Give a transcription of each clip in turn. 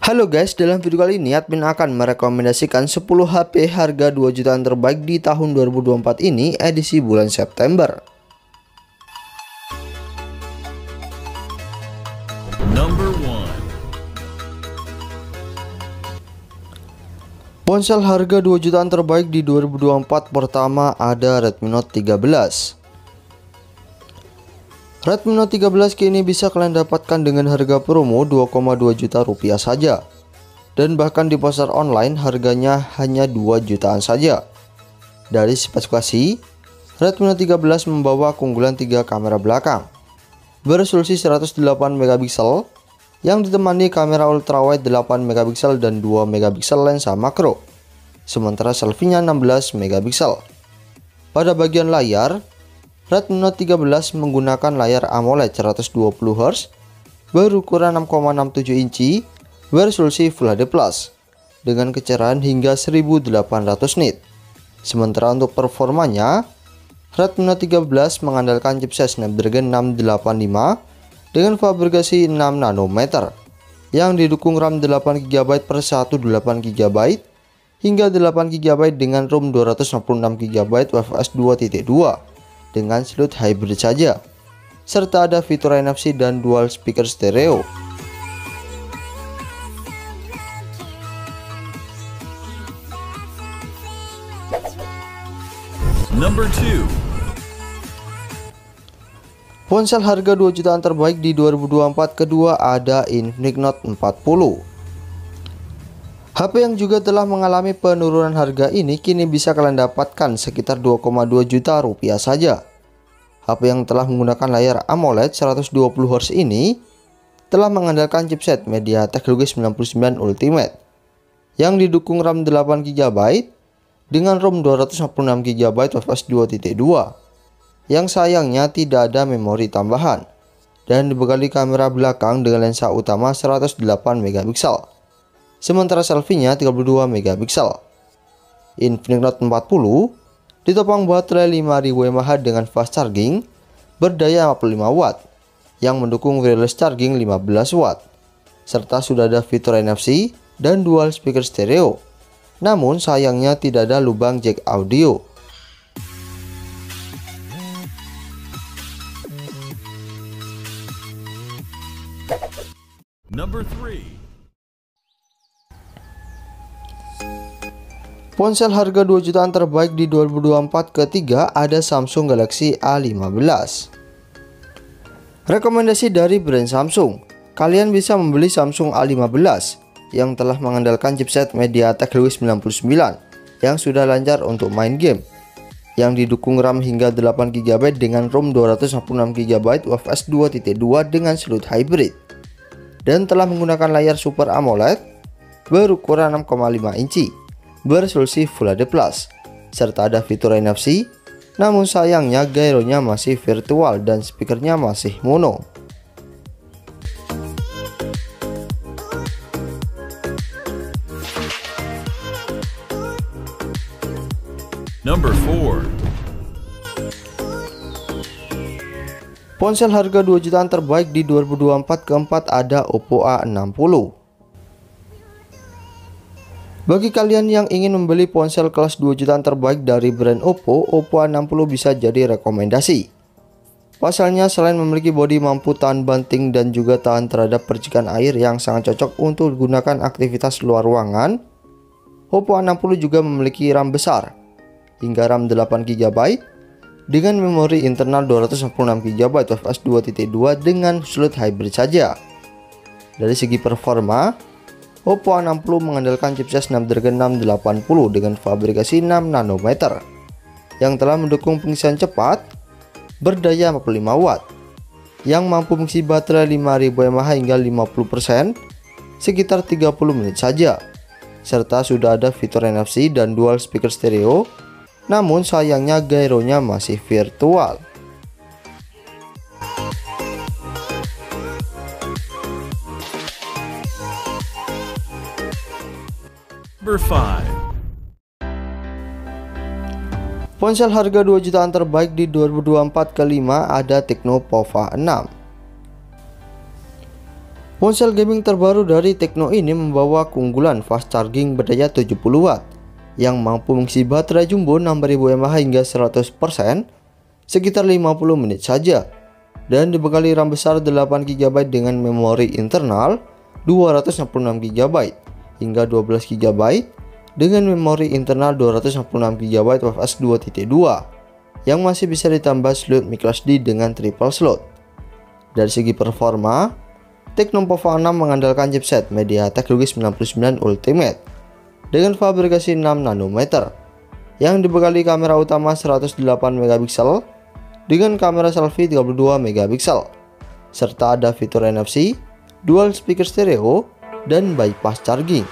Halo guys, dalam video kali ini admin akan merekomendasikan 10 HP harga 2 jutaan terbaik di tahun 2024 ini edisi bulan September. Number 1. Ponsel harga 2 jutaan terbaik di 2024 pertama ada Redmi Note 13. Redmi Note 13 kini bisa kalian dapatkan dengan harga promo 2,2 juta rupiah saja. Dan bahkan di pasar online harganya hanya 2 jutaan saja. Dari spesifikasi, Redmi Note 13 membawa keunggulan 3 kamera belakang beresolusi 108 megapiksel yang ditemani kamera ultrawide 8 megapiksel dan 2 megapiksel lensa makro. Sementara selfie-nya 16 megapiksel. Pada bagian layar, Redmi Note 13 menggunakan layar AMOLED 120Hz berukuran 6,67 inci beresolusi Full HD+ dengan kecerahan hingga 1800 nit. Sementara untuk performanya, Redmi Note 13 mengandalkan chipset Snapdragon 685 dengan fabrikasi 6 nanometer yang didukung RAM 8GB per 128GB hingga 8GB dengan ROM 256GB UFS 2.2 dengan slot hybrid saja, serta ada fitur NFC dan dual speaker stereo. Number 2. Ponsel harga 2 jutaan terbaik di 2024 kedua ada Infinix Note 40. HP yang juga telah mengalami penurunan harga ini kini bisa kalian dapatkan sekitar 2,2 juta rupiah saja. HP yang telah menggunakan layar AMOLED 120Hz ini telah mengandalkan chipset MediaTek Helio G99 Ultimate yang didukung RAM 8GB dengan ROM 256GB UFS 2.2 yang sayangnya tidak ada memori tambahan dan dibekali kamera belakang dengan lensa utama 108 megapiksel. Sementara selfie-nya 32 megapiksel. Infinix Note 40 ditopang baterai 5000 mAh dengan fast charging berdaya 45 watt yang mendukung wireless charging 15 watt serta sudah ada fitur NFC dan dual speaker stereo. Namun sayangnya tidak ada lubang jack audio. Number 3. Ponsel harga 2 jutaan terbaik di 2024 ketiga ada Samsung Galaxy A15. Rekomendasi dari brand Samsung, kalian bisa membeli Samsung A15 yang telah mengandalkan chipset MediaTek Helio G99 yang sudah lancar untuk main game, yang didukung RAM hingga 8GB dengan ROM 256GB UFS 2.2 dengan slot hybrid, dan telah menggunakan layar Super AMOLED berukuran 6,5 inci beresolusi Full HD+, serta ada fitur NFC. Namun sayangnya gyronya masih virtual dan speakernya masih mono. Number 4. Ponsel harga 2 jutaan terbaik di 2024 keempat ada Oppo A60. Bagi kalian yang ingin membeli ponsel kelas 2 jutaan terbaik dari brand Oppo, Oppo A60 bisa jadi rekomendasi. Pasalnya selain memiliki bodi mampu tahan banting dan juga tahan terhadap percikan air yang sangat cocok untuk digunakan aktivitas luar ruangan, Oppo A60 juga memiliki RAM besar hingga RAM 8GB dengan memori internal 256GB UFS 2.2 dengan slot hybrid saja. Dari segi performa, Oppo A60 mengandalkan chipset Snapdragon 680 dengan fabrikasi 6 nanometer yang telah mendukung pengisian cepat berdaya 45 watt yang mampu mengisi baterai 5000 mAh hingga 50% sekitar 30 menit saja, serta sudah ada fitur NFC dan dual speaker stereo. Namun sayangnya gyronya masih virtual. Number 5. Ponsel harga 2 jutaan terbaik di 2024 kelima ada Tecno Pova 6. Ponsel gaming terbaru dari Tecno ini membawa keunggulan fast charging berdaya 70 Watt yang mampu mengisi baterai jumbo 6000 mAh hingga 100% sekitar 50 menit saja, dan dibekali RAM besar 8GB dengan memori internal 256GB hingga 12GB dengan memori internal 256GB UFS 2.2 yang masih bisa ditambah slot microSD dengan triple slot. Dari segi performa, Tecno Pova 6 mengandalkan chipset MediaTek Helio G99 Ultimate dengan fabrikasi 6 nanometer yang dibekali kamera utama 108MP dengan kamera selfie 32MP serta ada fitur NFC, dual speaker stereo, dan bypass charging.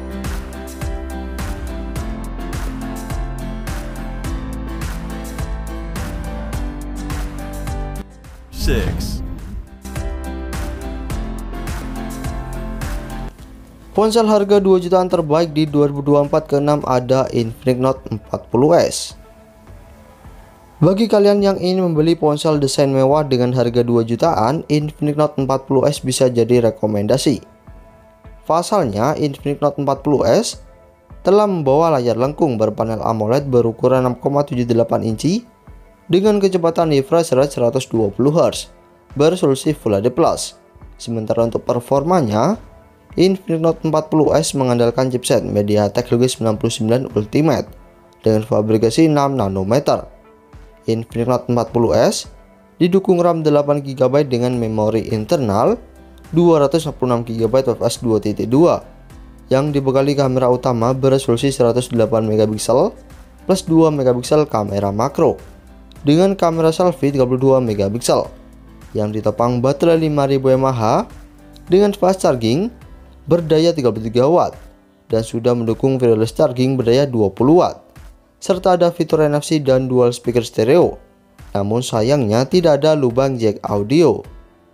Ponsel harga 2 jutaan terbaik di 2024 ke-6 ada Infinix Note 40s. Bagi kalian yang ingin membeli ponsel desain mewah dengan harga 2 jutaan, Infinix Note 40s bisa jadi rekomendasi. Pasalnya, Infinix Note 40s telah membawa layar lengkung berpanel AMOLED berukuran 6,78 inci dengan kecepatan refresh rate 120Hz beresolusi Full HD+. Sementara untuk performanya, Infinix Note 40s mengandalkan chipset MediaTek Helio G99 Ultimate dengan fabrikasi 6 nanometer. Infinix Note 40s didukung RAM 8GB dengan memori internal 256GB UFS 2.2 yang dibekali kamera utama beresolusi 108MP plus 2MP kamera makro dengan kamera selfie 32MP yang ditopang baterai 5000 mAh dengan fast charging berdaya 33 Watt dan sudah mendukung wireless charging berdaya 20 Watt serta ada fitur NFC dan dual speaker stereo. Namun sayangnya tidak ada lubang jack audio.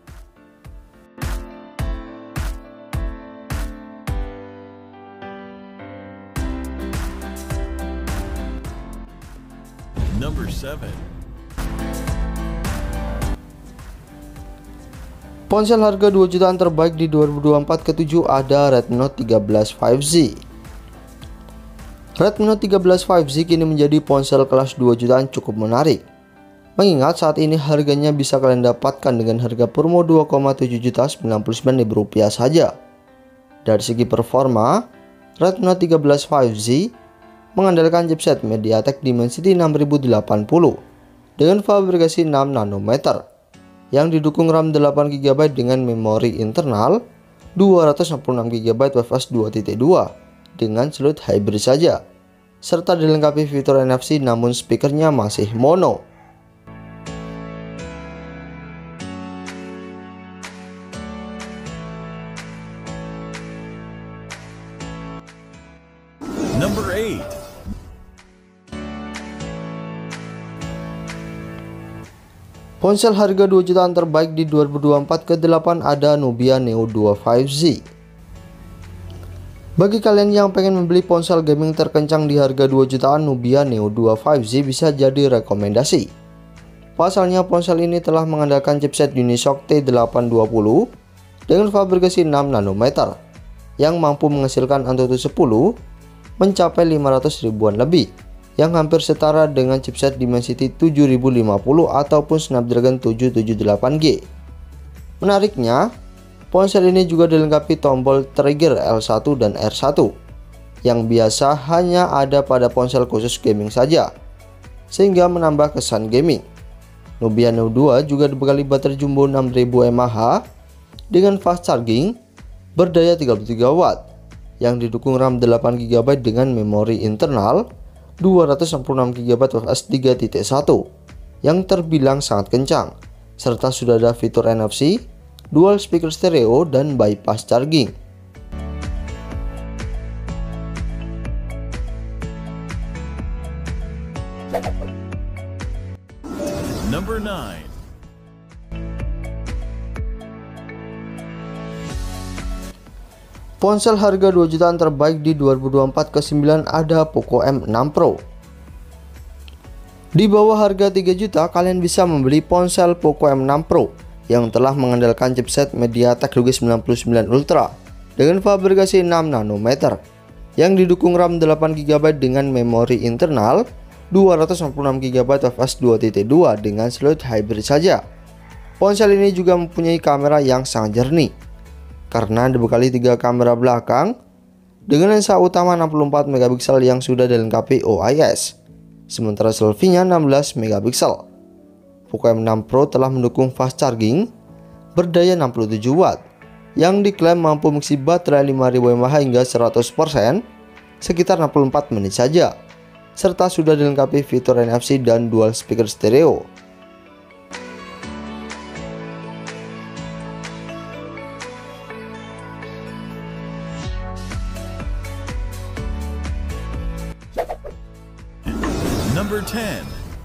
Number 7. Ponsel harga 2 jutaan terbaik di 2024 ke-7 ada Redmi Note 13 5G. Redmi Note 13 5G kini menjadi ponsel kelas 2 jutaan cukup menarik, mengingat saat ini harganya bisa kalian dapatkan dengan harga promo 2,799.000 rupiah saja. Dari segi performa, Redmi Note 13 5G mengandalkan chipset MediaTek Dimensity 6080 dengan fabrikasi 6 nanometer yang didukung RAM 8GB dengan memori internal 256GB UFS 2.2 dengan slot hybrid saja, serta dilengkapi fitur NFC namun speakernya masih mono. Number 8. Ponsel harga 2 jutaan terbaik di 2024 ke-8 ada Nubia Neo 2 5G. Bagi kalian yang pengen membeli ponsel gaming terkencang di harga 2 jutaan, Nubia Neo 2 5G bisa jadi rekomendasi. Pasalnya ponsel ini telah mengandalkan chipset Unisoc T820 dengan fabrikasi 6 nanometer yang mampu menghasilkan Antutu 10 mencapai 500 ribuan lebih, yang hampir setara dengan chipset Dimensity 7050 ataupun Snapdragon 778G. Menariknya, ponsel ini juga dilengkapi tombol trigger L1 dan R1 yang biasa hanya ada pada ponsel khusus gaming saja, sehingga menambah kesan gaming. Nubia Neo 2 juga dibekali baterai jumbo 6000 mAh dengan fast charging berdaya 33 Watt yang didukung RAM 8GB dengan memori internal 266GB UFS 3.1 yang terbilang sangat kencang, serta sudah ada fitur NFC, dual speaker stereo, dan bypass charging. Number 9. Ponsel harga 2 jutaan terbaik di 2024 ke-9 ada Poco M6 Pro. Di bawah harga 3 juta, kalian bisa membeli ponsel Poco M6 Pro yang telah mengandalkan chipset MediaTek Helio G99 Ultra dengan fabrikasi 6 nanometer yang didukung RAM 8GB dengan memori internal 256GB UFS 2.2 dengan slot hybrid saja. Ponsel ini juga mempunyai kamera yang sangat jernih karena dibekali 3 kamera belakang dengan lensa utama 64 megapiksel yang sudah dilengkapi OIS, sementara selfie-nya 16 megapiksel. Poco M6 Pro telah mendukung fast charging berdaya 67 watt yang diklaim mampu mengisi baterai 5000 mAh hingga 100% sekitar 64 menit saja, serta sudah dilengkapi fitur NFC dan dual speaker stereo. Number 10.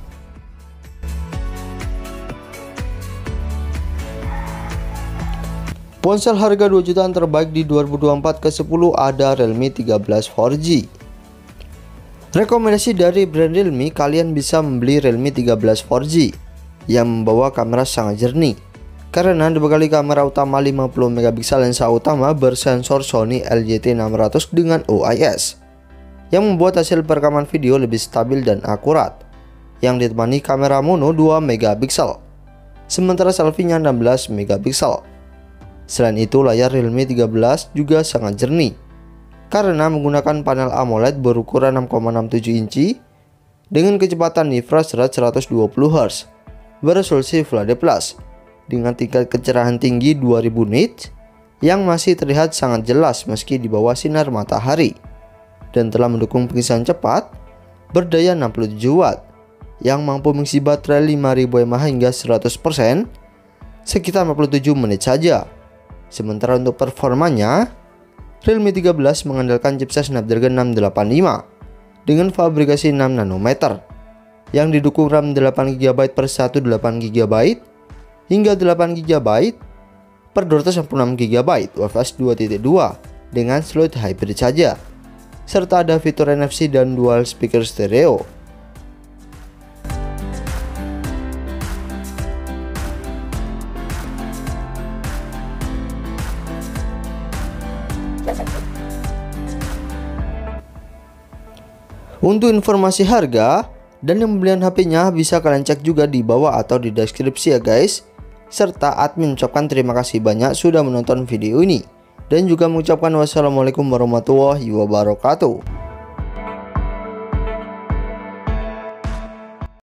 Ponsel harga 2 jutaan terbaik di 2024 ke-10 ada Realme 13 4G. Rekomendasi dari brand Realme, kalian bisa membeli Realme 13 4G yang membawa kamera sangat jernih karena dibekali kamera utama 50 megapiksel, lensa utama bersensor Sony LJT600 dengan OIS yang membuat hasil perekaman video lebih stabil dan akurat, yang ditemani kamera mono 2 megapiksel, sementara selfie-nya 16 megapiksel. Selain itu, layar Realme 13 juga sangat jernih karena menggunakan panel AMOLED berukuran 6,67 inci dengan kecepatan refresh rate 120Hz beresolusi Full HD+ dengan tingkat kecerahan tinggi 2000 nits yang masih terlihat sangat jelas meski di bawah sinar matahari, dan telah mendukung pengisian cepat berdaya 67 watt yang mampu mengisi baterai 5000 mAh hingga 100% sekitar 47 menit saja. Sementara untuk performanya, Realme 13 mengandalkan chipset Snapdragon 685 dengan fabrikasi 6 nanometer yang didukung RAM 8GB per 18GB hingga 8GB per 256GB UFS 2.2 dengan slot hybrid saja, serta ada fitur NFC dan dual speaker stereo. Untuk informasi harga dan pembelian HP-nya bisa kalian cek juga di bawah atau di deskripsi ya guys. Serta admin mengucapkan terima kasih banyak sudah menonton video ini dan juga mengucapkan wassalamualaikum warahmatullahi wabarakatuh.